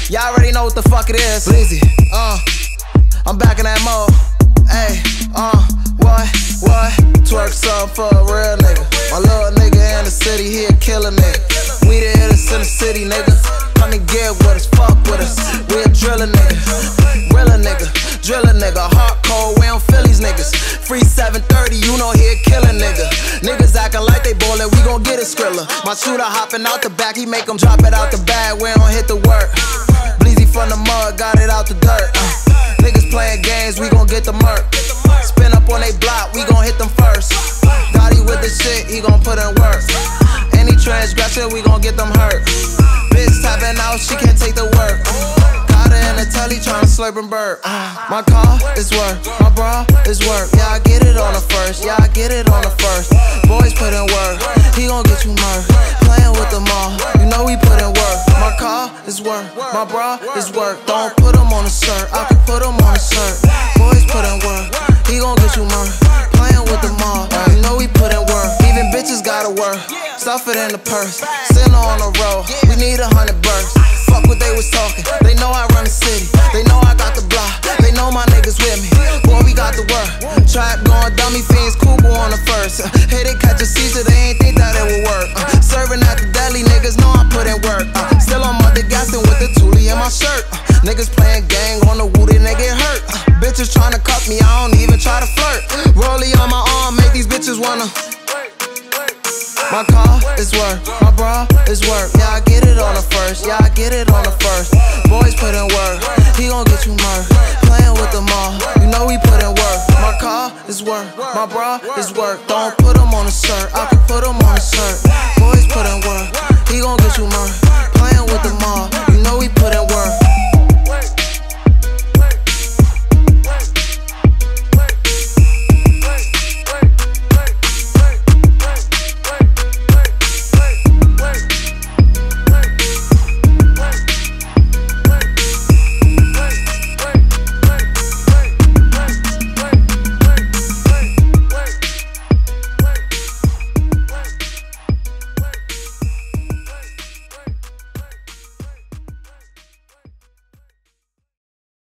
Y'all already know what the fuck it is. Bleezy, I'm back in that mode. Ayy, what? Twerk some for a real nigga. My little nigga in the city, he a killer nigga. We the hitters in the city, nigga. Come and get with us, fuck with us. We a driller nigga, realer nigga, driller nigga. Hardcore, we don't feel these niggas. Free 730, you know he a killer nigga. Niggas acting like they ballin', we gon' get a skrilla. My shooter hopping out the back, he make them drop it out the bag. We don't hit the work. Bleezy from the mud, got it out the dirt. Niggas playing games, we gon' get the murk. Spin up on they block, we gon' hit them first. Gotti with the shit, he gon' put in work. Any transgression, we gon' get them hurt. Bitch tapping out, she can't take the work. Got her in the telly tryna slurp and burp. My car is work, my bra is work. Yeah, I get it on the first, yeah, I get it on the first. Boys put in work, he gon' get you murked. Playing with them all, you know we put in work. My car is work, my bra is work. Don't put them on the shirt, I can put them on the shirt. Boys put in work, he gon' get you murked. Playing with them all, you know we put in work. Even bitches gotta work, stuff it in the purse. Sitting on the road, we need 100 bursts. Fuck what they was talking, they know I run the city. They know I got the block, they know my niggas with me. Boy, we got the work, trap going dummy fiends, Kubu on the first. Hey, they catch a seizure, they ain't think that it would work. Serving at the deli, niggas know I put in work. Still on my gassing with the toolie in my shirt. Niggas playing gang on the woo, then they get hurt. Bitches tryna cuff me, I don't even try to flirt. Rollie on my arm, make these bitches wanna. My car is work, my bra is work. Yeah, I get it on the first, yeah, I get it on the first. Boys put in work, he gon' get you murked. Playing with them all, you know we put in work. My car is work, my bra is work. Don't put them on the shirt, I can put them on the shirt. Boys put in work.